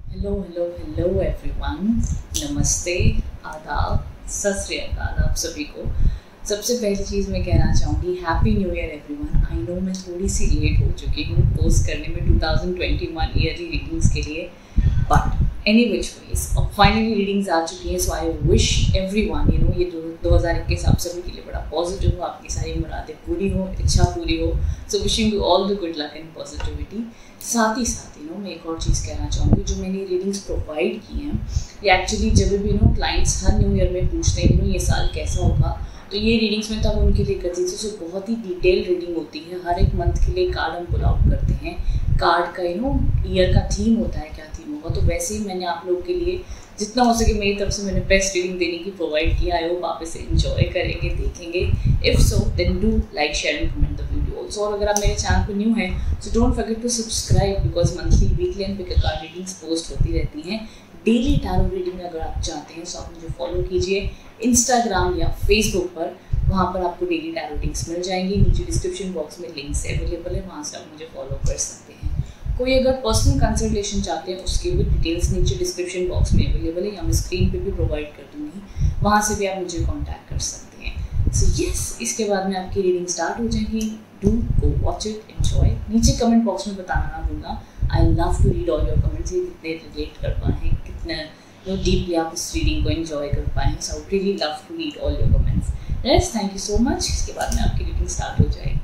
Hello hello hello everyone, नमस्ते, आदाब, सत श्री अकाल आप सभी को। सबसे पहली चीज़ मैं कहना चाहूँगी happy new year everyone. I know मैं थोड़ी सी लेट हो चुकी हूँ पोस्ट करने में 2021 ईयरली रीडिंग्स के लिए, बट एनी विच वेज अब फाइनली रीडिंग्स आ चुकी हैं। सो आई विश एवरीवन ये 2021 आप सभी के लिए बड़ा पॉजिटिव हो, आपकी सारी मुरादें पूरी हो, इच्छा पूरी हो। So wishing you all the good luck and positivity. साथ ही मैं एक और चीज़ कहना चाहूँगी, जो मैंने रीडिंग्स प्रोवाइड की हैं ये एक्चुअली जब भी क्लाइंट्स हर न्यू ईयर में पूछते हैं ये साल कैसा होगा, तो ये रीडिंग्स में तब उनके लिए करती थी। सो बहुत ही डिटेल रीडिंग होती है। हर एक मंथ के लिए कार्ड हम पुल आउट करते हैं। कार्ड का ईयर का थीम होता है, क्या थीम होगा, तो वैसे ही मैंने आप लोगों के लिए जितना हो सके मेरी तरफ से मैंने बेस्ट रीडिंग देने की प्रोवाइड किया। आई होप आप इसे एंजॉय करेंगे, देखेंगे। If so then do like share and comment the video also. और अगर आप मेरे चैनल पर न्यू हैं so don't forget to subscribe, because monthly, weekly and pick card readings post होती रहती हैं। डेली टैरो रीडिंग अगर आप चाहते हैं तो आप मुझे फॉलो कीजिए इंस्टाग्राम या फेसबुक पर। वहाँ पर आपको डेली टैरो रीडिंग्स मिल जाएंगी। नीचे डिस्क्रिप्शन बॉक्स में लिंक्स अवेलेबल है, वहाँ से आप मुझे फॉलो कर सकते हैं। कोई अगर पर्सनल कंसल्टेशन चाहते हैं उसकी भी डिटेल्स नीचे डिस्क्रिप्शन बॉक्स में अवेलेबल है, या मैं स्क्रीन पे भी प्रोवाइड कर दूँगी, वहाँ से भी आप मुझे कांटेक्ट कर सकते हैं। सो यस, इसके बाद में आपकी रीडिंग स्टार्ट हो जाएगी। Do go watch it, enjoy. नीचे कमेंट बॉक्स में बताना ना भूलना। I love to read all your comments. ये कितने रिलेट कर पाए हैं, कितने डीपली आप इस रीडिंग को एंजॉय कर पाए हैं। So I really love to read all your comments. Yes, thank you so much. इसके बाद में आपकी रीडिंग स्टार्ट हो जाएगी।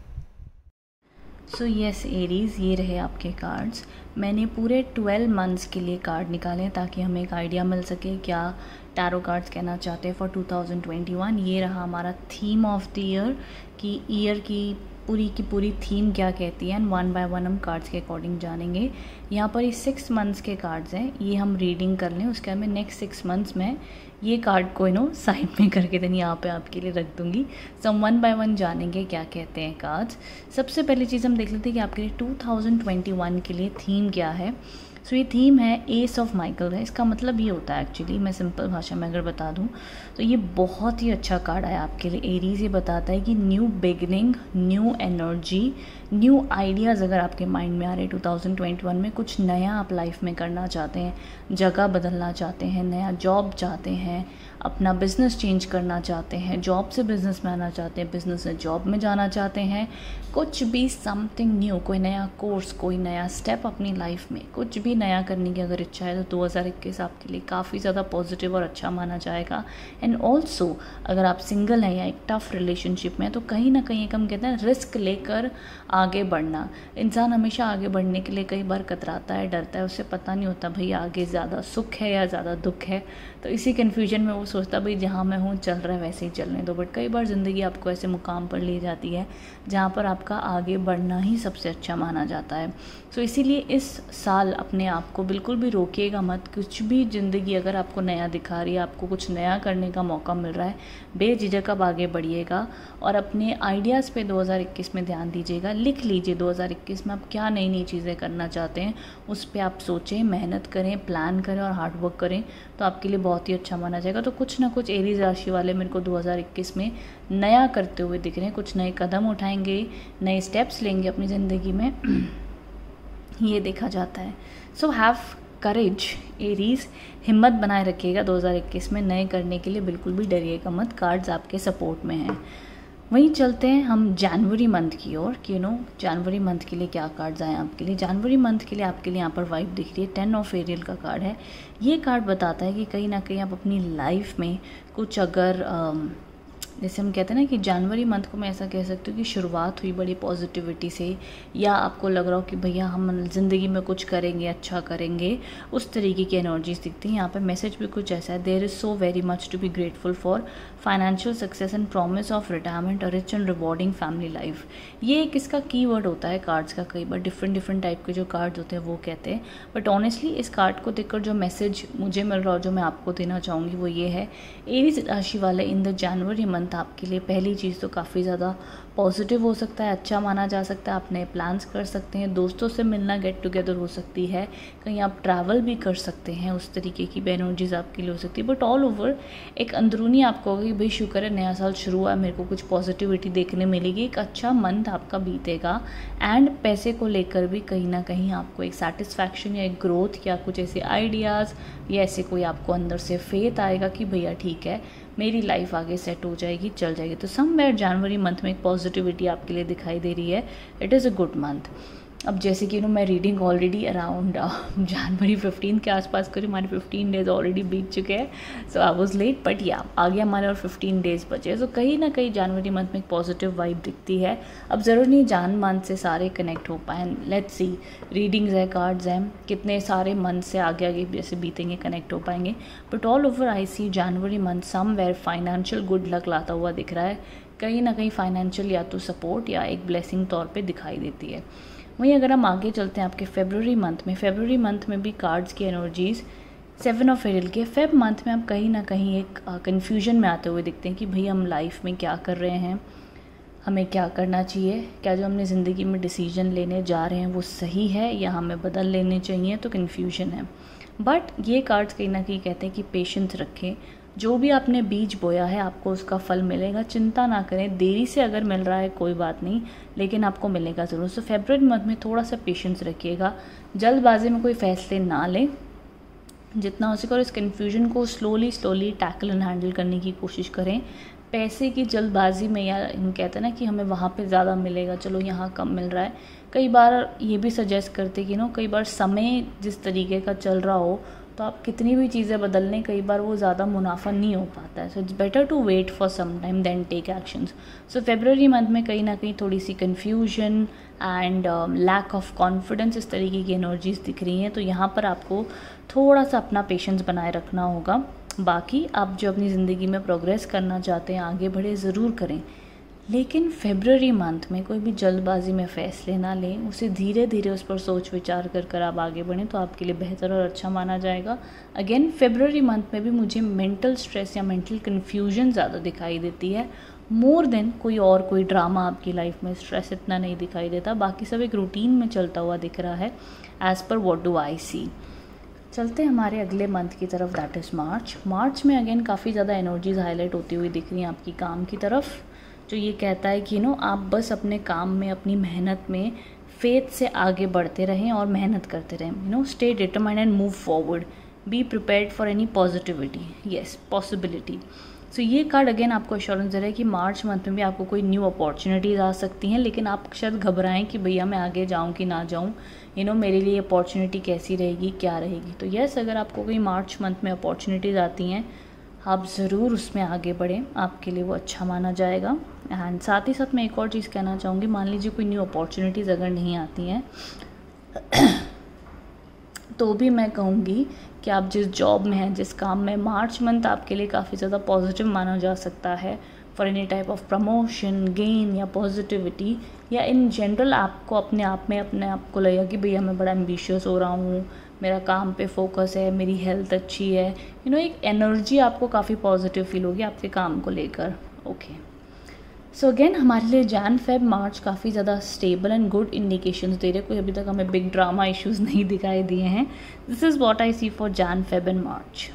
सो येस एरीज़, ये रहे आपके कार्ड्स। मैंने पूरे 12 मंथ्स के लिए कार्ड निकाले ताकि हमें एक आइडिया मिल सके क्या टैरो कार्ड्स कहना चाहते हैं फॉर 2021। ये रहा हमारा थीम ऑफ द ईयर कि ईयर की पूरी थीम क्या कहती है, एंड वन बाय वन हम कार्ड्स के अकॉर्डिंग जानेंगे। यहाँ पर ये 6 मंथ्स के कार्ड्स हैं, ये हम रीडिंग कर लें। उसके बाद में नेक्स्ट 6 मंथ्स में ये कार्ड को साइड में करके देनी यहाँ पे आपके लिए रख दूँगी। सो हम वन बाय वन जानेंगे क्या कहते हैं कार्ड्स। सबसे पहली चीज़ हम देख लेते हैं कि आपके लिए 2021 के लिए थीम क्या है। सो ये थीम है एस ऑफ माइकल है। इसका मतलब ये होता है, एक्चुअली मैं सिंपल भाषा में अगर बता दूँ तो ये बहुत ही अच्छा कार्ड है आपके लिए एरीज़। ये बताता है कि new beginning, new energy, new ideas अगर आपके माइंड में आ रहे 2021 में, कुछ नया आप लाइफ में करना चाहते हैं, जगह बदलना चाहते हैं, नया जॉब चाहते हैं, अपना बिज़नेस चेंज करना चाहते हैं, जॉब से बिज़नेस में आना चाहते हैं, बिज़नेस से जॉब में जाना चाहते हैं, कुछ भी समथिंग न्यू, कोई नया कोर्स, कोई नया स्टेप अपनी लाइफ में, कुछ भी नया करने की अगर इच्छा है तो 2021 आपके लिए काफ़ी ज़्यादा पॉजिटिव और अच्छा माना जाएगा। एंड ऑल्सो अगर आप सिंगल हैं या एक टफ रिलेशनशिप में, तो कहीं ना कहीं एक हम कहते हैं रिस्क लेकर आगे बढ़ना। इंसान हमेशा आगे बढ़ने के लिए कई बार कतराता है, डरता है, उससे पता नहीं होता भाई आगे ज़्यादा सुख है या ज़्यादा दुख है। तो इसी कन्फ्यूजन में वो सोचता भाई जहाँ मैं हूँ चल रहा है वैसे ही चलने दो। बट कई बार ज़िंदगी आपको ऐसे मुकाम पर ले जाती है जहाँ पर आपका आगे बढ़ना ही सबसे अच्छा माना जाता है। सो इसीलिए इस साल अपने आप को बिल्कुल भी रोकिएगा मत। कुछ भी ज़िंदगी अगर आपको नया दिखा रही है, आपको कुछ नया करने का मौका मिल रहा है, बेझिझक आप आगे बढ़िएगा और अपने आइडियाज़ पे 2021 में ध्यान दीजिएगा। लिख लीजिए 2021 में आप क्या नई नई चीज़ें करना चाहते हैं, उस पर आप सोचें, मेहनत करें, प्लान करें और हार्ड वर्क करें, तो आपके लिए बहुत ही अच्छा माना जाएगा। तो कुछ ना कुछ एरीज़ राशि वाले मेरे को 2021 में नया करते हुए दिख रहे हैं, कुछ नए कदम उठाएंगे, नए स्टेप्स लेंगे अपनी ज़िंदगी में, ये देखा जाता है। सो हैव करेज एरीज़, हिम्मत बनाए रखिएगा 2021 में नए करने के लिए, बिल्कुल भी डरिएगा मत। कार्ड्स आपके सपोर्ट में हैं। वहीं चलते हैं हम जनवरी मंथ की ओर कि जनवरी मंथ के लिए क्या कार्ड्स आए आपके लिए। जनवरी मंथ के लिए आपके लिए यहाँ पर वाइब दिख रही है, 10 ऑफ एरियल का कार्ड है। ये कार्ड बताता है कि कहीं ना कहीं आप अपनी लाइफ में कुछ अगर जैसे हम कहते हैं ना कि जनवरी मंथ को मैं ऐसा कह सकती हूँ कि शुरुआत हुई बड़ी पॉजिटिविटी से, या आपको लग रहा हो कि भैया हम ज़िंदगी में कुछ करेंगे, अच्छा करेंगे, उस तरीके की एनर्जीज दिखती हैं। यहाँ पे मैसेज भी कुछ ऐसा है, there is so very much to be grateful for financial success and promise of retirement और rich and rewarding family life. ये एक इसका की वर्ड होता है कार्ड्स का। कई बार डिफरेंट टाइप के जो कार्ड्स होते हैं वो कहते हैं, बट ऑनेस्टली इस कार्ड को देखकर जो मैसेज मुझे मिल रहा हो, जो मैं आपको देना चाहूँगी वो ये है, एरीज राशि वाले in the January month month आपके लिए पहली चीज़ तो काफ़ी ज़्यादा पॉजिटिव हो सकता है, अच्छा माना जा सकता है। आप नए प्लान्स कर सकते हैं, दोस्तों से मिलना, गेट टुगेदर हो सकती है, कहीं आप ट्रैवल भी कर सकते हैं, उस तरीके की एनर्जीज़ आपके लिए हो सकती है। बट ऑल ओवर एक अंदरूनी आपको होगा कि भाई शुक्र है नया साल शुरू हुआ, मेरे को कुछ पॉजिटिविटी देखने मिलेगी, एक अच्छा मंथ आपका बीतेगा। एंड पैसे को लेकर भी कहीं ना कहीं आपको एक सेटिस्फैक्शन या एक ग्रोथ या कुछ ऐसे आइडियाज़ या ऐसे कोई आपको अंदर से फेथ आएगा कि भैया ठीक है मेरी लाइफ आगे सेट हो जाएगी, चल जाएगी। तो समवेयर जनवरी मंथ में एक पॉजिटिविटी आपके लिए दिखाई दे रही है। It is a good month. अब जैसे कि मैं रीडिंग ऑलरेडी अराउंड जनवरी 15 के आसपास करी, हमारे 15 डेज़ ऑलरेडी बीत चुके हैं। So I was late, but या आगे हमारे और 15 डेज़ बचे। सो कहीं ना कहीं जनवरी मंथ में एक पॉजिटिव वाइब दिखती है। अब ज़रूर नहीं जान मंथ से सारे कनेक्ट हो पाए, लेट्स सी, रीडिंग्स है, कार्ड्स हैं, कितने सारे मंथ से आगे आगे जैसे बीतेंगे कनेक्ट हो पाएंगे। But all over I see January month somewhere financial good luck लाता हुआ दिख रहा है। कहीं ना कहीं फाइनेंशियल या तो सपोर्ट या एक ब्लेसिंग तौर पे दिखाई देती है। वहीं अगर हम आगे चलते हैं आपके फेबररी मंथ में भी कार्ड्स की एनर्जीज़ 7 ऑफ एरियल के फेब मंथ में आप कहीं ना कहीं एक कन्फ्यूजन में आते हुए दिखते हैं कि भाई हम लाइफ में क्या कर रहे हैं, हमें क्या करना चाहिए, क्या जो हमने ज़िंदगी में डिसीजन लेने जा रहे हैं वो सही है या हमें बदल लेने चाहिए। तो कन्फ्यूजन है। बट ये कार्ड्स कहीं ना कहीं कहते हैं कि पेशेंस रखें, जो भी आपने बीज बोया है आपको उसका फल मिलेगा, चिंता ना करें, देरी से अगर मिल रहा है कोई बात नहीं, लेकिन आपको मिलेगा ज़रूर। सो फेब्रुअरी मंथ में थोड़ा सा पेशेंस रखिएगा, जल्दबाजी में कोई फैसले ना लें, जितना हो सके और इस कन्फ्यूजन को स्लोली टैकल एंड हैंडल करने की कोशिश करें। पैसे की जल्दबाजी में, या हम कहते हैं ना कि हमें वहाँ पे ज़्यादा मिलेगा, चलो यहाँ कम मिल रहा है, कई बार ये भी सजेस्ट करते कि कई बार समय जिस तरीके का चल रहा हो तो आप कितनी भी चीज़ें बदल लें, कई बार वो ज़्यादा मुनाफा नहीं हो पाता है। So it's better to wait for some time then take actions. So February month में कहीं ना कहीं थोड़ी सी confusion and lack of confidence इस तरीके की एनर्जीज दिख रही हैं। तो यहाँ पर आपको थोड़ा सा अपना पेशेंस बनाए रखना होगा। बाकी आप जो अपनी ज़िंदगी में प्रोग्रेस करना चाहते हैं, आगे बढ़े, ज़रूर करें, लेकिन फेब्रुअरी मंथ में कोई भी जल्दबाजी में फ़ैसले ना लें, उसे धीरे धीरे उस पर सोच विचार कर आप आगे बढ़ें तो आपके लिए बेहतर और अच्छा माना जाएगा। अगेन फेब्रुअरी मंथ में भी मुझे मेंटल स्ट्रेस या मेंटल कन्फ्यूजन ज़्यादा दिखाई देती है, मोर देन कोई ड्रामा आपकी लाइफ में। स्ट्रेस इतना नहीं दिखाई देता, बाकी सब एक रूटीन में चलता हुआ दिख रहा है as per what do I सी। चलते हैं हमारे अगले मंथ की तरफ, दैट इज़ मार्च में अगेन काफ़ी ज़्यादा एनर्जीज हाईलाइट होती हुई दिख रही हैं आपकी काम की तरफ, जो ये कहता है कि आप बस अपने काम में, अपनी मेहनत में फेथ से आगे बढ़ते रहें और मेहनत करते रहें। Stay determined and move forward, be prepared for any positivity, yes, possibility. So ये कार्ड अगेन आपको एश्योरेंस दे रहा है कि मार्च मंथ में भी आपको कोई न्यू अपॉर्चुनिटीज़ आ सकती हैं, लेकिन आप शायद घबराएं कि भैया मैं आगे जाऊं कि ना जाऊं, मेरे लिए अपॉर्चुनिटी कैसी रहेगी, क्या रहेगी। तो येस, अगर आपको कोई मार्च मंथ में अपॉर्चुनिटीज़ आती हैं, आप ज़रूर उसमें आगे बढ़ें, आपके लिए वो अच्छा माना जाएगा। एंड साथ ही साथ मैं एक और चीज़ कहना चाहूँगी, मान लीजिए कोई न्यू अपॉर्चुनिटीज़ अगर नहीं आती हैं तो भी मैं कहूँगी कि आप जिस जॉब में हैं, जिस काम में, मार्च मंथ आपके लिए काफ़ी ज़्यादा पॉजिटिव माना जा सकता है for any type of promotion, gain या पॉजिटिविटी, या इन जनरल आपको अपने आप को लगेगा कि भैया मैं बड़ा एम्बिशियस हो रहा हूँ, मेरा काम पे फोकस है, मेरी हेल्थ अच्छी है, एक एनर्जी आपको काफ़ी पॉजिटिव फील होगी आपके काम को लेकर। ओके, सो अगेन हमारे लिए जैन फेब मार्च काफ़ी ज़्यादा स्टेबल एंड गुड इंडिकेशंस दे रहे हैं। कोई अभी तक हमें बिग ड्रामा इश्यूज़ नहीं दिखाई दिए हैं। This is what I see for Jan Feb and March.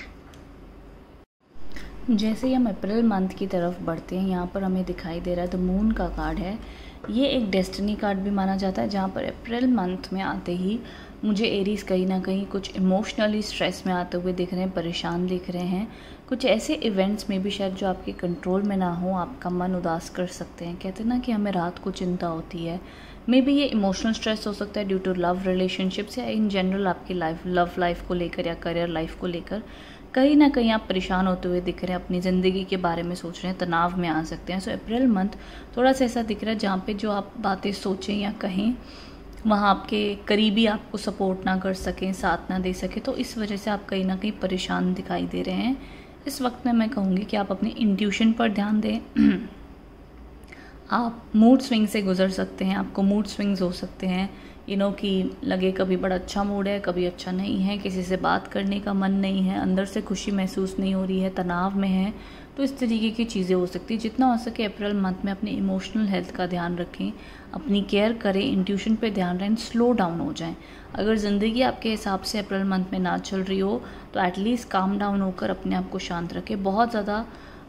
जैसे ही हम अप्रैल मंथ की तरफ बढ़ते हैं, यहाँ पर हमें दिखाई दे रहा है द मून का कार्ड है। ये एक डेस्टिनी कार्ड भी माना जाता है, जहाँ पर अप्रैल मंथ में आते ही मुझे एरीज कहीं ना कहीं कुछ इमोशनली स्ट्रेस में आते हुए दिख रहे हैं, परेशान दिख रहे हैं। कुछ ऐसे इवेंट्स में भी शायद जो आपके कंट्रोल में ना हो, आपका मन उदास कर सकते हैं। कहते हैं ना कि हमें रात को चिंता होती है, मे बी ये इमोशनल स्ट्रेस हो सकता है ड्यू टू लव रिलेशनशिप्स, या इन जनरल आपकी लव लाइफ को लेकर या करियर लाइफ को लेकर कहीं ना कहीं आप परेशान होते हुए दिख रहे हैं, अपनी ज़िंदगी के बारे में सोच रहे हैं, तनाव में आ सकते हैं। सो अप्रैल मंथ थोड़ा सा ऐसा दिख रहा है जहाँ पे जो आप बातें सोचें या कहें, वहाँ आपके करीबी आपको सपोर्ट ना कर सकें, साथ ना दे सके, तो इस वजह से आप कहीं ना कहीं परेशान दिखाई दे रहे हैं। इस वक्त में मैं कहूँगी कि आप अपनी इंट्यूशन पर ध्यान दें। आप मूड स्विंग से गुजर सकते हैं, आपको मूड स्विंग्स हो सकते हैं, कि लगे कभी बड़ा अच्छा मूड है, कभी अच्छा नहीं है, किसी से बात करने का मन नहीं है, अंदर से खुशी महसूस नहीं हो रही है, तनाव में है, तो इस तरीके की चीज़ें हो सकती है। जितना हो सके अप्रैल मंथ में अपने इमोशनल हेल्थ का ध्यान रखें, अपनी केयर करें, इंट्यूशन पे ध्यान रहें, स्लो डाउन हो जाएं। अगर ज़िंदगी आपके हिसाब से अप्रैल मंथ में ना चल रही हो तो एटलीस्ट काम डाउन होकर अपने आप को शांत रखें। बहुत ज़्यादा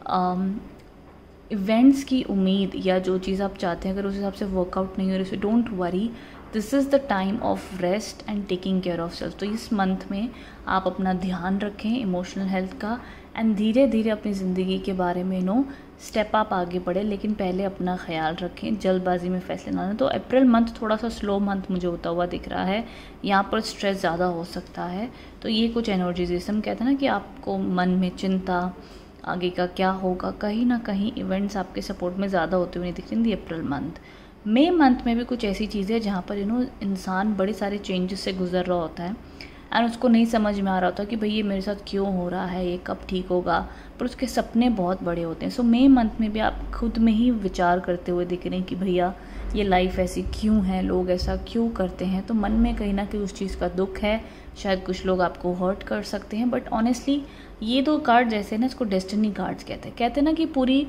इवेंट्स की उम्मीद या जो चीज़ आप चाहते हैं अगर उस हिसाब से वर्कआउट नहीं हो रही, so don't worry, this is the time of rest and taking care of self. तो इस मंथ में आप अपना ध्यान रखें इमोशनल हेल्थ का एंड धीरे धीरे अपनी ज़िंदगी के बारे में स्टेप अप आगे बढ़े, लेकिन पहले अपना ख्याल रखें, जल्दबाजी में फैसले ना लें। तो अप्रैल मंथ थोड़ा सा स्लो मंथ मुझे होता हुआ दिख रहा है, यहाँ पर स्ट्रेस ज़्यादा हो सकता है। तो ये कुछ एनर्जीज, जैसे हम कहते हैं ना कि आपको मन में चिंता, आगे का क्या होगा, कहीं ना कहीं इवेंट्स आपके सपोर्ट में ज़्यादा होते हुए नहीं दिख रही अप्रैल मंथ। मई मंथ में भी कुछ ऐसी चीज़ें जहाँ पर इंसान बड़े सारे चेंजेस से गुजर रहा होता है एंड उसको नहीं समझ में आ रहा होता कि भाई ये मेरे साथ क्यों हो रहा है, ये कब ठीक होगा, पर उसके सपने बहुत बड़े होते हैं। सो मई मंथ में भी आप खुद में ही विचार करते हुए दिख रहे हैं कि भैया ये लाइफ ऐसी क्यों है, लोग ऐसा क्यों करते हैं। तो मन में कहीं ना कहीं उस चीज़ का दुख है, शायद कुछ लोग आपको हर्ट कर सकते हैं, बट ऑनेस्टली ये दो कार्ड जैसे ना, इसको डेस्टिनी कार्ड्स कहते हैं ना कि पूरी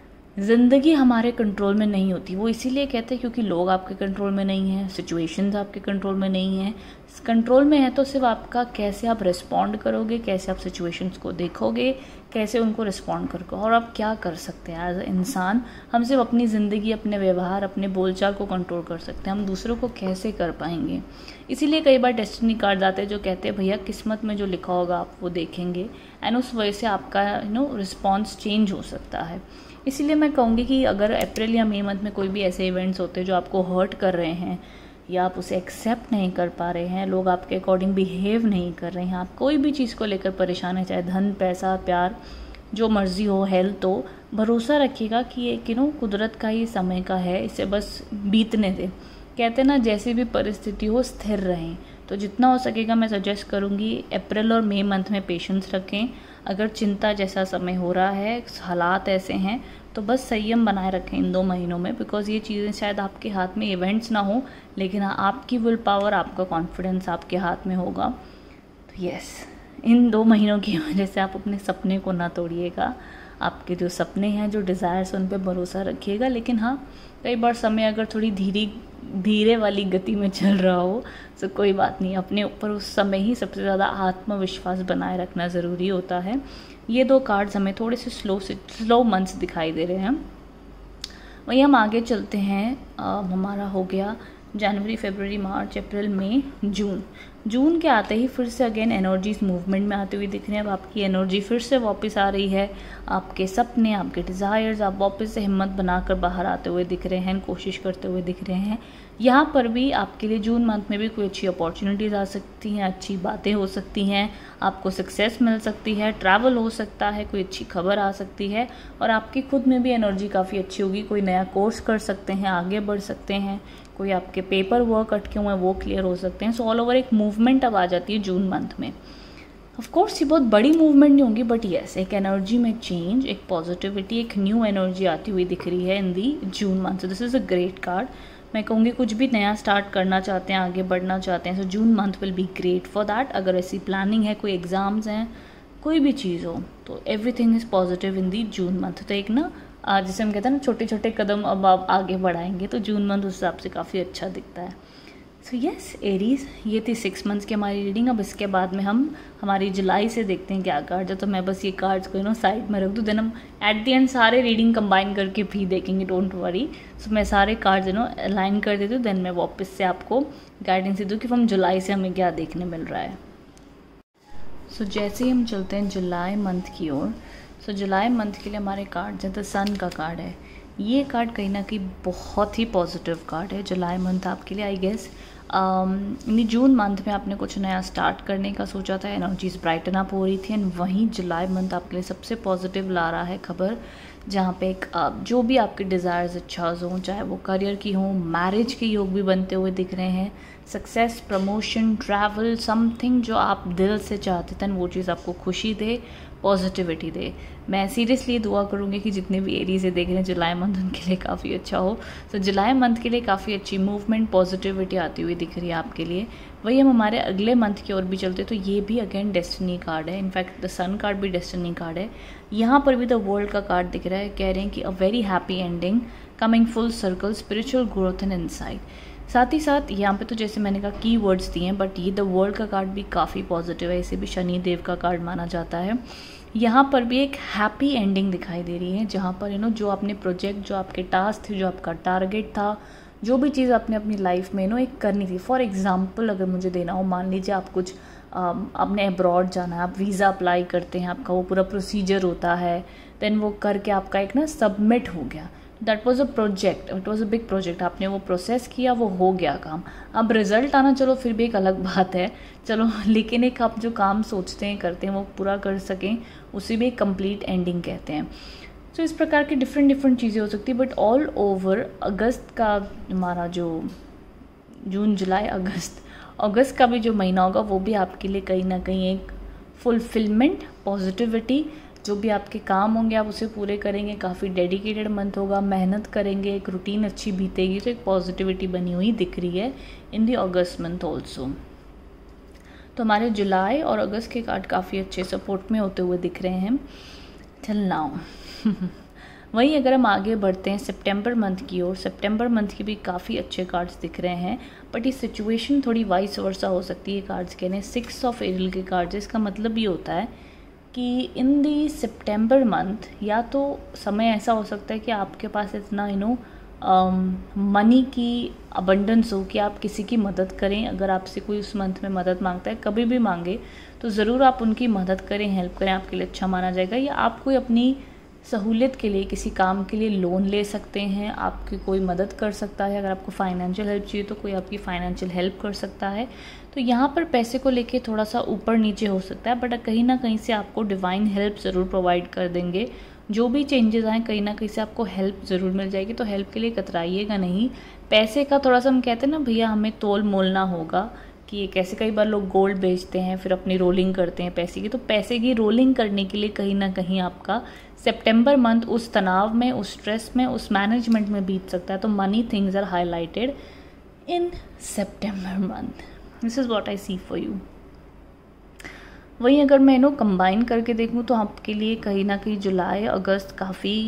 ज़िंदगी हमारे कंट्रोल में नहीं होती। वो इसीलिए कहते हैं क्योंकि लोग आपके कंट्रोल में नहीं हैं, सिचुएशंस आपके कंट्रोल में नहीं हैं। कंट्रोल में है तो सिर्फ आपका कैसे आप रिस्पॉन्ड करोगे, कैसे आप सिचुएशंस को देखोगे, कैसे उनको रिस्पॉन्ड करोगे और आप क्या कर सकते हैं एज इंसान। हम सिर्फ अपनी ज़िंदगी, अपने व्यवहार, अपने बोलचाल को कंट्रोल कर सकते हैं, हम दूसरों को कैसे कर पाएंगे। इसीलिए कई बार डेस्टिनी कार्ड आते हैं जो कहते हैं भैया किस्मत में जो लिखा होगा आप वो देखेंगे एंड उस वजह से आपका रिस्पॉन्स चेंज हो सकता है। इसीलिए मैं कहूँगी कि अगर अप्रैल या मई मंथ में कोई भी ऐसे इवेंट्स होते हैं जो आपको हर्ट कर रहे हैं या आप उसे एक्सेप्ट नहीं कर पा रहे हैं, लोग आपके अकॉर्डिंग बिहेव नहीं कर रहे हैं, आप कोई भी चीज़ को लेकर परेशान है, चाहे धन, पैसा, प्यार, जो मर्जी हो, हेल्थ हो, भरोसा रखिएगा कि ये कुदरत का ही समय का है, इसे बस बीतने दें। कहते हैं ना जैसी भी परिस्थिति हो स्थिर रहें। तो जितना हो सकेगा मैं सजेस्ट करूँगी अप्रैल और मई मंथ में पेशेंस रखें। अगर चिंता जैसा समय हो रहा है, हालात ऐसे हैं, तो बस संयम बनाए रखें इन 2 महीनों में, बिकॉज ये चीज़ें शायद आपके हाथ में इवेंट्स ना हो, लेकिन आपकी विल पावर, आपका कॉन्फिडेंस आपके हाथ में होगा। तो यस, इन 2 महीनों की वजह से आप अपने सपने को ना तोड़िएगा। आपके जो सपने हैं, जो डिज़ायर्स, उन पर भरोसा रखिएगा। लेकिन हाँ, कई बार समय अगर थोड़ी धीरे वाली गति में चल रहा हो तो कोई बात नहीं, अपने ऊपर उस समय ही सबसे ज़्यादा आत्मविश्वास बनाए रखना ज़रूरी होता है। ये 2 कार्ड्स हमें थोड़े से स्लो मंथ्स दिखाई दे रहे हैं। वहीं हम आगे चलते हैं। हमारा हो गया जनवरी, फरवरी, मार्च, अप्रैल, मई, जून के आते ही फिर से अगेन एनर्जीज मूवमेंट में आते हुए दिख रहे हैं। अब आपकी एनर्जी फिर से वापस आ रही है, आपके सपने, आपके डिज़ायर्स, आप वापस से हिम्मत बनाकर बाहर आते हुए दिख रहे हैं, कोशिश करते हुए दिख रहे हैं। यहाँ पर भी आपके लिए जून मंथ में भी कोई अच्छी अपॉर्चुनिटीज़ आ सकती हैं, अच्छी बातें हो सकती हैं, आपको सक्सेस मिल सकती है, ट्रैवल हो सकता है, कोई अच्छी खबर आ सकती है और आपकी खुद में भी एनर्जी काफ़ी अच्छी होगी। कोई नया कोर्स कर सकते हैं, आगे बढ़ सकते हैं, कोई आपके पेपर वर्क अटके हुए हैं वो क्लियर हो सकते हैं। सो ऑल ओवर एक मूवमेंट अब आ जाती है जून मंथ में। ऑफ कोर्स ये बहुत बड़ी मूवमेंट नहीं होंगी, बट येस, एक एनर्जी में चेंज, एक पॉजिटिविटी, एक न्यू एनर्जी आती हुई दिख रही है in the June month. So this is a great card. मैं कहूँगी कुछ भी नया स्टार्ट करना चाहते हैं, आगे बढ़ना चाहते हैं, so June month will be great for that. अगर ऐसी प्लानिंग है, कोई एग्ज़ाम्स हैं, कोई भी चीज़ हो, तो everything is positive in the June month. तो एक ना जैसे हम कहते हैं ना छोटे छोटे कदम अब आप आगे बढ़ाएंगे, तो जून मंथ उस हिसाब से काफ़ी अच्छा दिखता है। सो यस एरीज, ये थी 6 मंथ्स की हमारी रीडिंग। अब इसके बाद में हम हमारी जुलाई से देखते हैं क्या कार्ड है। तो मैं बस ये कार्ड्स को साइड में रख दूँ, देन हम एट द एंड सारे रीडिंग कंबाइन करके भी देखेंगे, डोंट वरी। सो मैं सारे कार्ड्स अलाइन कर देती हूँ, देन मैं वापस से आपको गाइडेंस दे दूँ कि हम जुलाई से हमें क्या देखने मिल रहा है। सो जैसे ही हम चलते हैं जुलाई मंथ की ओर, सो जुलाई मंथ के लिए हमारे कार्ड हैं, तो सन का कार्ड है। ये कार्ड कहीं ना कहीं बहुत ही पॉजिटिव कार्ड है जुलाई मंथ आपके लिए। आई गेस जून मंथ में आपने कुछ नया स्टार्ट करने का सोचा था, एनर्जीज ब्राइटन अप हो रही थी, एंड वहीं जुलाई मंथ आपके लिए सबसे पॉजिटिव ला रहा है खबर, जहाँ पे एक जो भी आपके डिज़ायर्स इच्छाज हों, चाहे वो करियर की हों, मैरिज के योग भी बनते हुए दिख रहे हैं, सक्सेस, प्रमोशन, ट्रैवल, समथिंग जो आप दिल से चाहते थे वो चीज़ आपको खुशी दे, पॉजिटिविटी दे। मैं सीरियसली दुआ करूँगी कि जितने भी एरीज से देख रहे हैं जुलाई मंथ उनके लिए काफ़ी अच्छा हो। तो जुलाई मंथ के लिए काफ़ी अच्छी मूवमेंट पॉजिटिविटी आती हुई दिख रही है आपके लिए। वही हम हमारे अगले मंथ की ओर भी चलते तो ये भी अगेन डेस्टिनी कार्ड है। इनफैक्ट द सन कार्ड भी डेस्टिनी कार्ड है। यहाँ पर भी द वर्ल्ड का कार्ड दिख रहा है, कह रहे हैं कि a very happy ending, coming full circle, spiritual growth and insight. साथ ही साथ यहाँ पे तो जैसे मैंने कहा की वर्ड्स दिए हैं, बट ये द वर्ल्ड का कार्ड भी काफ़ी पॉजिटिव है। इसे भी शनि देव का कार्ड माना जाता है। यहाँ पर भी एक हैप्पी एंडिंग दिखाई दे रही है, जहाँ पर जो आपने प्रोजेक्ट, जो आपके टास्क थे, जो आपका टारगेट था, जो भी चीज़ आपने अपनी लाइफ में एक करनी थी। फॉर एग्जाम्पल अगर मुझे देना हो, मान लीजिए आप कुछ आपने अब्रॉड जाना है, आप वीज़ा अप्लाई करते हैं, आपका वो पूरा प्रोसीजर होता है, देन वो करके आपका एक सबमिट हो गया। That was a project, it was a big project, आपने वो प्रोसेस किया, वो हो गया काम। अब रिजल्ट आना चलो फिर भी एक अलग बात है, चलो, लेकिन एक आप जो काम सोचते हैं, करते हैं, वो पूरा कर सकें, उसे भी एक कंप्लीट एंडिंग कहते हैं। तो इस प्रकार की डिफरेंट चीज़ें हो सकती है। बट ऑल ओवर अगस्त का हमारा जो जून जुलाई अगस्त का भी जो महीना होगा वो भी आपके लिए कहीं ना कहीं एक फुलफिलमेंट, पॉजिटिविटी, जो भी आपके काम होंगे आप उसे पूरे करेंगे। काफ़ी डेडिकेटेड मंथ होगा, मेहनत करेंगे, एक रूटीन अच्छी बीतेगी, तो एक पॉजिटिविटी बनी हुई दिख रही है in the August month also. तो हमारे जुलाई और अगस्त के कार्ड काफ़ी अच्छे सपोर्ट में होते हुए दिख रहे हैं टिल नाउ। वहीं अगर हम आगे बढ़ते हैं सितंबर मंथ की ओर, सितंबर मंथ की भी काफ़ी अच्छे कार्ड्स दिख रहे हैं, बट ये सिचुएशन थोड़ी वाइस वर्सा हो सकती है। कार्ड्स कह रहे हैं 6 ऑफ एरियल के कार्ड्स, इसका मतलब ये होता है कि इन दी सितंबर मंथ या तो समय ऐसा हो सकता है कि आपके पास इतना मनी की अबंडेंस हो कि आप किसी की मदद करें। अगर आपसे कोई उस मंथ में मदद मांगता है, कभी भी मांगे, तो ज़रूर आप उनकी मदद करें, हेल्प करें, आपके लिए अच्छा माना जाएगा। या आप कोई अपनी सहूलियत के लिए, किसी काम के लिए लोन ले सकते हैं, आपकी कोई मदद कर सकता है। अगर आपको फाइनेंशियल हेल्प चाहिए तो कोई आपकी फाइनेंशियल हेल्प कर सकता है। तो यहाँ पर पैसे को लेके थोड़ा सा ऊपर नीचे हो सकता है, बट कहीं ना कहीं से आपको डिवाइन हेल्प ज़रूर प्रोवाइड कर देंगे। जो भी चेंजेस आए कहीं ना कहीं से आपको हेल्प ज़रूर मिल जाएगी, तो हेल्प के लिए कतराइएगा नहीं। पैसे का थोड़ा सा हम कहते हैं ना भैया, हमें तोल मोलना होगा कि कैसे कई बार लोग गोल्ड बेचते हैं, फिर अपनी रोलिंग करते हैं पैसे की, तो पैसे की रोलिंग करने के लिए कहीं ना कहीं आपका सितंबर मंथ उस तनाव में, उस स्ट्रेस में, उस मैनेजमेंट में बीत सकता है। तो money things are highlighted in September month, this is what I see for you. वहीं अगर मैं कंबाइन करके देखूं तो आपके लिए कहीं ना कहीं जुलाई अगस्त काफ़ी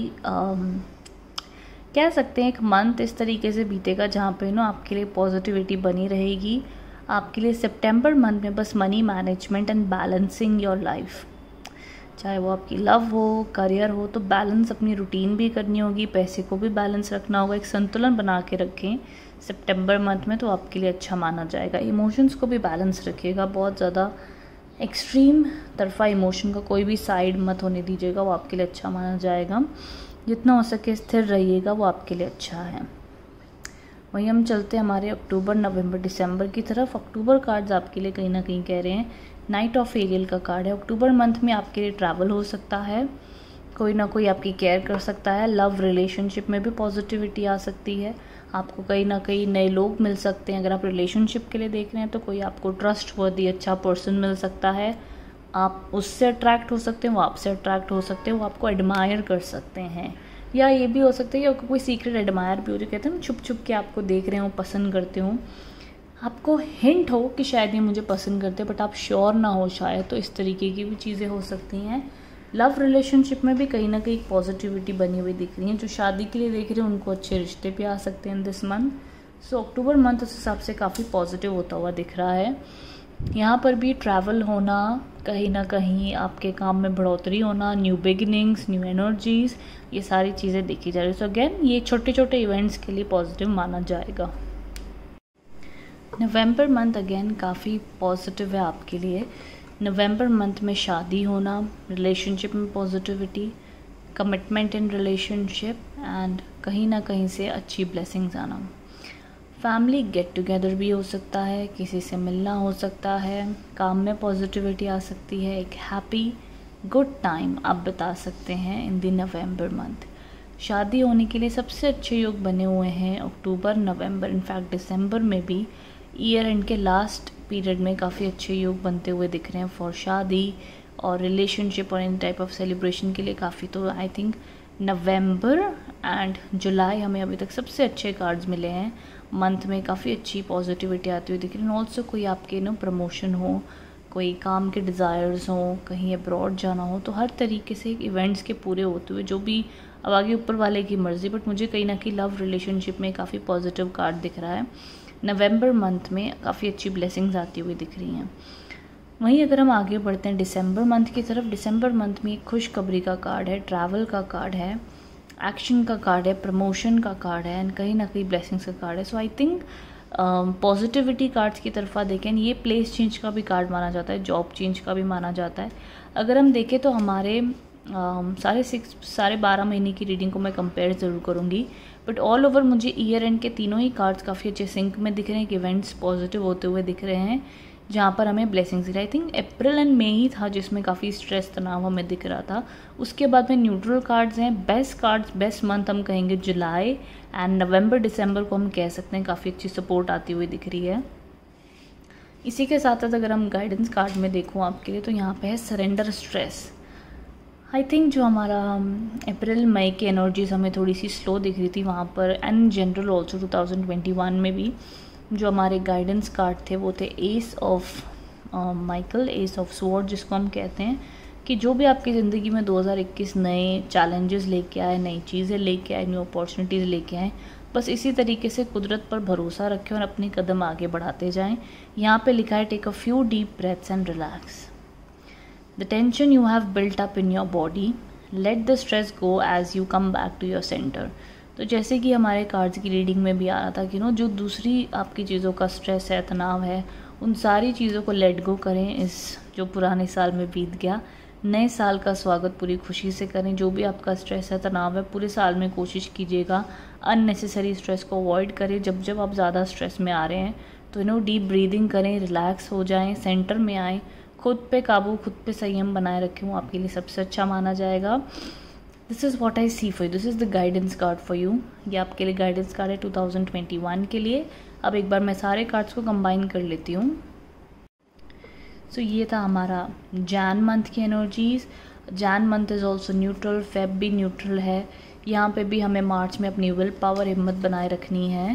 कह सकते हैं एक मंथ इस तरीके से बीतेगा जहाँ पे आपके लिए पॉजिटिविटी बनी रहेगी। आपके लिए सितंबर मंथ में बस money management and balancing your life, चाहे वो आपकी लव हो, करियर हो, तो बैलेंस अपनी रूटीन भी करनी होगी, पैसे को भी बैलेंस रखना होगा, एक संतुलन बना के रखें सितंबर मंथ में, तो आपके लिए अच्छा माना जाएगा। इमोशंस को भी बैलेंस रखिएगा, बहुत ज़्यादा एक्सट्रीम तरफा इमोशन का कोई भी साइड मत होने दीजिएगा, वो आपके लिए अच्छा माना जाएगा। जितना हो सके स्थिर रहिएगा, वो आपके लिए अच्छा है। वहीं हम चलते हैं हमारे अक्टूबर, नवंबर, दिसंबर की तरफ। अक्टूबर कार्ड्स आपके लिए कहीं ना कहीं कह रहे हैं नाइट ऑफ एरियल का कार्ड है। अक्टूबर मंथ में आपके लिए ट्रैवल हो सकता है, कोई ना कोई आपकी केयर कर सकता है, लव रिलेशनशिप में भी पॉजिटिविटी आ सकती है, आपको कहीं ना कहीं नए लोग मिल सकते हैं। अगर आप रिलेशनशिप के लिए देख रहे हैं तो कोई आपको ट्रस्ट वर्दी अच्छा पर्सन मिल सकता है, आप उससे अट्रैक्ट हो सकते हैं, वो आपसे अट्रैक्ट हो सकते हैं, वो आपको एडमायर कर सकते हैं। या ये भी हो सकता है कि आपको कोई सीक्रेट एडमायर भी हो, जो कहते हैं ना छुप छुप के आपको देख रहे हो, पसंद करते हो, आपको हिंट हो कि शायद ये मुझे पसंद करते हैं, बट आप श्योर ना हो शायद, तो इस तरीके की भी चीज़ें हो सकती हैं। लव रिलेशनशिप में भी कहीं ना कहीं पॉजिटिविटी बनी हुई दिख रही है। जो शादी के लिए देख रहे हैं उनको अच्छे रिश्ते भी आ सकते हैं दिस मंथ। सो अक्टूबर मंथ उस हिसाब से काफ़ी पॉजिटिव होता हुआ दिख रहा है। यहाँ पर भी ट्रैवल होना, कहीं ना कहीं आपके काम में बढ़ोतरी होना, न्यू बिगिनिंग्स, न्यू एनर्जीज, ये सारी चीज़ें देखी जा रही है। सो अगेन ये छोटे छोटे इवेंट्स के लिए पॉजिटिव माना जाएगा। नवंबर मंथ अगेन काफ़ी पॉजिटिव है आपके लिए। नवंबर मंथ में शादी होना, रिलेशनशिप में positivity, commitment in relationship and कहीं ना कहीं से अच्छी ब्लेसिंग्स आना। फैमिली गेट टुगेदर भी हो सकता है, किसी से मिलना हो सकता है, काम में पॉजिटिविटी आ सकती है, एक हैप्पी गुड टाइम आप बता सकते हैं इन द नवंबर मंथ। शादी होने के लिए सबसे अच्छे योग बने हुए हैं अक्टूबर, नवंबर, इनफैक्ट दिसंबर में भी ईयर एंड के लास्ट पीरियड में काफ़ी अच्छे योग बनते हुए दिख रहे हैं फॉर शादी और रिलेशनशिप और इन टाइप ऑफ सेलिब्रेशन के लिए काफ़ी। तो आई थिंक नवंबर एंड जुलाई हमें अभी तक सबसे अच्छे कार्ड्स मिले हैं। मंथ में काफ़ी अच्छी पॉजिटिविटी आती हुई दिख रही है। ऑल्सो कोई आपके प्रमोशन हो, कोई काम के डिज़ायर्स हो, कहीं अब्रॉड जाना हो, तो हर तरीके से इवेंट्स के पूरे होते हुए, जो भी अब आगे ऊपर वाले की मर्ज़ी, बट मुझे कहीं ना कहीं लव रिलेशनशिप में काफ़ी पॉजिटिव कार्ड दिख रहा है। नवंबर मंथ में काफ़ी अच्छी ब्लेसिंग्स आती हुई दिख रही हैं। वहीं अगर हम आगे बढ़ते हैं दिसंबर मंथ की तरफ, दिसंबर मंथ में एक खुशखबरी का कार्ड है, ट्रैवल का कार्ड है, एक्शन का कार्ड है, प्रमोशन का कार्ड है एंड कहीं ना कहीं ब्लेसिंग्स का कार्ड है। So I think positivity cards की तरफ देखें, ये प्लेस चेंज का भी कार्ड माना जाता है, जॉब चेंज का भी माना जाता है। अगर हम देखें तो हमारे साढ़े 12 महीने की रीडिंग को मैं कंपेयर ज़रूर करूँगी, बट ऑल ओवर मुझे ईयर एंड के तीनों ही कार्ड्स काफ़ी अच्छे सिंक में दिख रहे हैं कि इवेंट्स पॉजिटिव होते हुए दिख रहे हैं, जहाँ पर हमें ब्लेसिंग्स दिख रहा है। आई थिंक अप्रैल एंड मई ही था जिसमें काफ़ी स्ट्रेस तनाव हमें दिख रहा था। उसके बाद में न्यूट्रल कार्ड्स हैं। बेस्ट मंथ हम कहेंगे जुलाई एंड नवंबर दिसंबर को हम कह सकते हैं काफ़ी अच्छी सपोर्ट आती हुई दिख रही है। इसी के साथ साथ अगर हम गाइडेंस कार्ड में देखूँ आपके लिए, तो यहाँ पे है सरेंडर स्ट्रेस। आई थिंक जो हमारा अप्रैल मई की एनर्जीज हमें थोड़ी सी स्लो दिख रही थी वहाँ पर, एंड जनरल ऑल्सो 2021 में भी जो हमारे गाइडेंस कार्ड थे वो थे ace of Michael, ace of sword, जिसको हम कहते हैं कि जो भी आपकी ज़िंदगी में 2021 नए चैलेंजेस लेके आए, नई चीज़ें लेके आए, न्यू अपॉर्चुनिटीज़ लेके आए, बस इसी तरीके से कुदरत पर भरोसा रखें और अपनी कदम आगे बढ़ाते जाएं। यहाँ पे लिखा है take a few deep breaths and relax the tension you have built up in your body, let the stress go as you come back to your centre. तो जैसे कि हमारे कार्ड्स की रीडिंग में भी आ रहा था कि जो दूसरी आपकी चीज़ों का स्ट्रेस है, तनाव है, उन सारी चीज़ों को लेट गो करें। इस जो पुराने साल में बीत गया, नए साल का स्वागत पूरी खुशी से करें। जो भी आपका स्ट्रेस है, तनाव है, पूरे साल में कोशिश कीजिएगा अननेसेसरी स्ट्रेस को अवॉइड करें। जब आप ज़्यादा स्ट्रेस में आ रहे हैं तो डीप ब्रीदिंग करें, रिलैक्स हो जाएं, सेंटर में आएँ, खुद पे काबू, खुद पे संयम बनाए रखें, वो आपके लिए सबसे अच्छा माना जाएगा। This is what I see for you, this is the guidance card for you. ये आपके लिए गाइडेंस कार्ड है 2021 के लिए। अब एक बार मैं सारे कार्ड्स को कंबाइन कर लेती हूँ। सो ये था हमारा जैन मंथ की energies. Jan month is also neutral, Feb भी न्यूट्रल है। यहाँ पे भी हमें मार्च में अपनी विल पावर, हिम्मत बनाए रखनी है।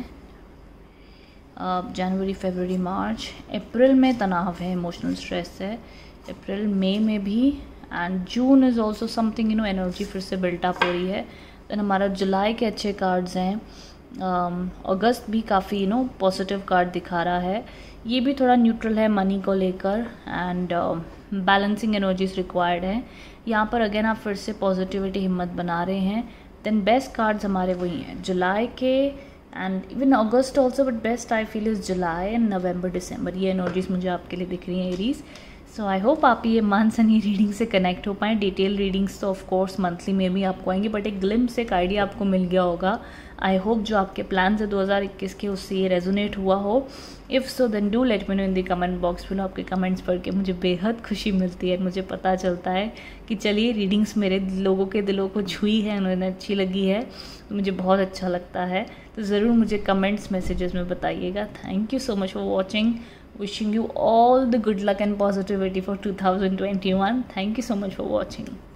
जनवरी, फरवरी, मार्च, अप्रैल में तनाव है, इमोशनल स्ट्रेस है, अप्रैल मई में भी, and June is also something energy फिर से बिल्टअप हो रही है। देन हमारा जुलाई के अच्छे कार्ड्स हैं। अगस्त भी काफ़ी पॉजिटिव कार्ड दिखा रहा है, ये भी थोड़ा न्यूट्रल है मनी को लेकर, एंड बैलेंसिंग एनर्जीज रिक्वायर्ड है। यहाँ पर अगेन आप फिर से पॉजिटिविटी, हिम्मत बना रहे हैं। देन बेस्ट कार्ड्स हमारे वही हैं जुलाई के and even August also, but best I feel is July and November, December. ये एनर्जीज मुझे आपके लिए दिख रही हैं एरीज। सो आई होप आप ये मंथ्स एंड ये रीडिंग से कनेक्ट हो पाएँ। डिटेल रीडिंग्स तो ऑफ कोर्स मंथली में भी आपको आएंगी, बट एक ग्लिम्स, एक आइडिया आपको मिल गया होगा। आई होप जो आपके प्लान्स है 2021 के, उससे ये रेजोनेट हुआ हो। If so then do let me know in the comment box below. आपके कमेंट्स पढ़ के मुझे बेहद खुशी मिलती है। मुझे पता चलता है कि चलिए रीडिंग्स मेरे लोगों के दिलों को छुई है, उन्हें अच्छी लगी है, तो मुझे बहुत अच्छा लगता है। तो ज़रूर मुझे कमेंट्स, मैसेजेस में बताइएगा। Thank you so much for watching. Wishing you all the good luck and positivity for 2021. Thank you so much for watching.